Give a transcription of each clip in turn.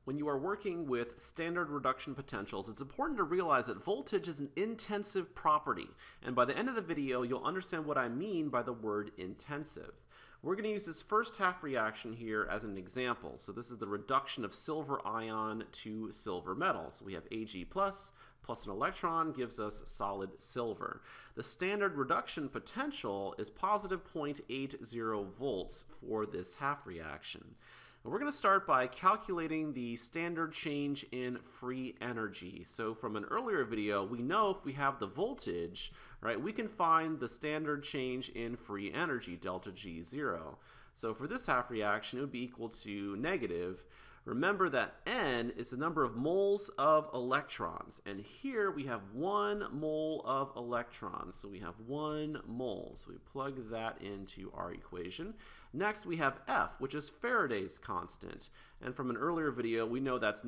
When you are working with standard reduction potentials, it's important to realize that voltage is an intensive property. And by the end of the video, you'll understand what I mean by the word intensive. We're going to use this first half reaction here as an example. So this is the reduction of silver ion to silver metal. So we have Ag plus an electron gives us solid silver. The standard reduction potential is positive 0.80 volts for this half reaction. And we're going to start by calculating the standard change in free energy. So from an earlier video, we know if we have the voltage, right, we can find the standard change in free energy, delta G0. So for this half reaction, it would be equal to negative. Remember that N is the number of moles of electrons, and here we have 1 mole of electrons, so we have 1 mole. So we plug that into our equation. Next we have F, which is Faraday's constant, and from an earlier video we know that's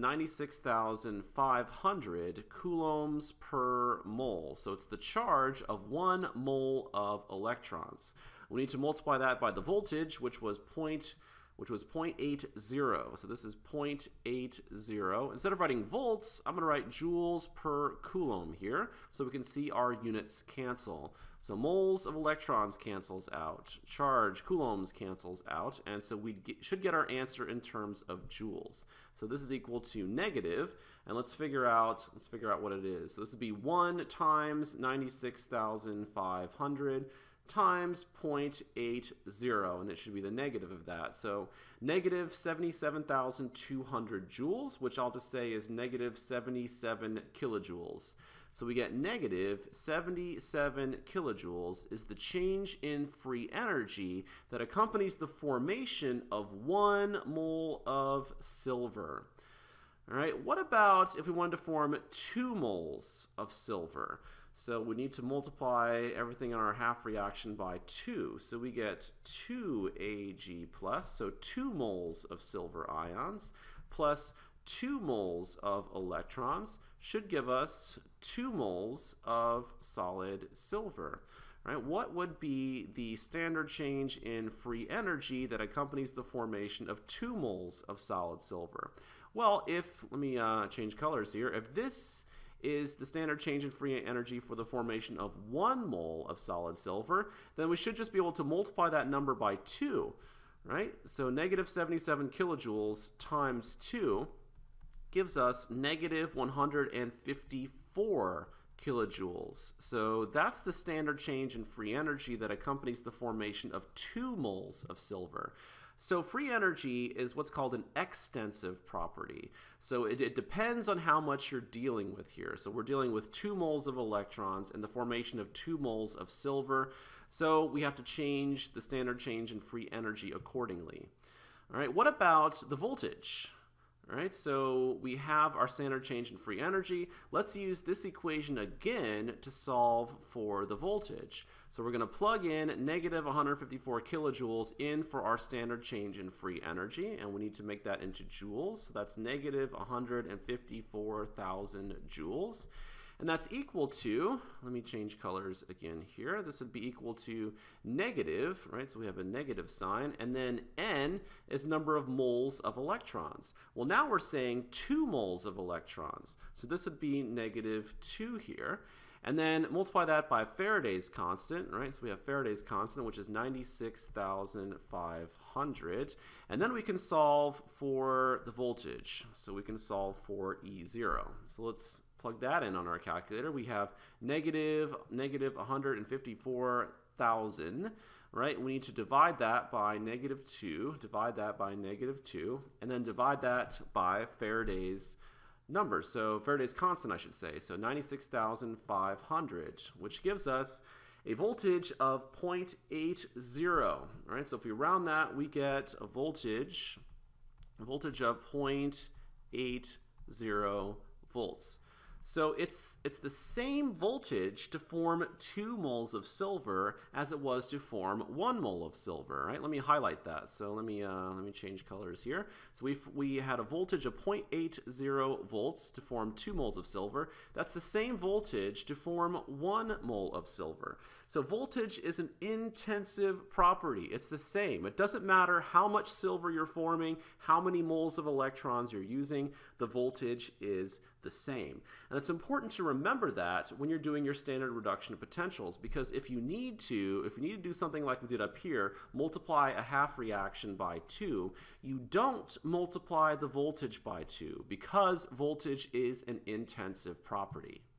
96,500 coulombs per mole. So it's the charge of 1 mole of electrons. We need to multiply that by the voltage, which was 0.80. So this is 0.80. Instead of writing volts, I'm going to write joules per coulomb here so we can see our units cancel. So moles of electrons cancels out, charge coulombs cancels out, and so we should get our answer in terms of joules. So this is equal to negative, and let's figure out what it is. So this would be 1 times 96,500 times 0.80, and it should be the negative of that. So negative 77,200 joules, which I'll just say is negative 77 kilojoules. So we get negative 77 kilojoules is the change in free energy that accompanies the formation of 1 mole of silver. All right, what about if we wanted to form 2 moles of silver? So we need to multiply everything in our half reaction by 2. So we get 2 Ag plus, so 2 moles of silver ions, plus 2 moles of electrons should give us 2 moles of solid silver. Right? What would be the standard change in free energy that accompanies the formation of 2 moles of solid silver? Well, let me change colors here. If this is the standard change in free energy for the formation of 1 mole of solid silver, then we should just be able to multiply that number by 2, right? So negative 77 kilojoules times 2 gives us negative 154 kilojoules. So that's the standard change in free energy that accompanies the formation of 2 moles of silver. So free energy is what's called an extensive property. So it depends on how much you're dealing with here. So we're dealing with 2 moles of electrons and the formation of 2 moles of silver. So we have to change the standard change in free energy accordingly. All right, what about the voltage? All right, so we have our standard change in free energy. Let's use this equation again to solve for the voltage. So we're going to plug in negative 154 kilojoules in for our standard change in free energy, and we need to make that into joules. So that's negative 154,000 joules. And that's equal to, let me change colors again here. This would be equal to negative, right? So we have a negative sign, and then N is number of moles of electrons. Well, now we're saying 2 moles of electrons. So this would be negative 2 here. And then multiply that by Faraday's constant, right? So we have Faraday's constant, which is 96,500. And then we can solve for the voltage. So we can solve for E0. So let's plug that in on our calculator. We have negative 154,000, right? We need to divide that by negative 2, divide that by negative 2, and then divide that by Faraday's number. So Faraday's constant, I should say. So 96,500, which gives us a voltage of 0.80. Right? So if we round that, we get a voltage of 0.80 volts. So it's the same voltage to form 2 moles of silver as it was to form 1 mole of silver, right? Let me highlight that. So let me change colors here. So we had a voltage of 0.80 volts to form 2 moles of silver. That's the same voltage to form 1 mole of silver. So voltage is an intensive property. It's the same. It doesn't matter how much silver you're forming, how many moles of electrons you're using, the voltage is the same. And it's important to remember that when you're doing your standard reduction of potentials, because if you need to do something like we did up here, multiply a half reaction by 2, you don't multiply the voltage by 2 because voltage is an intensive property.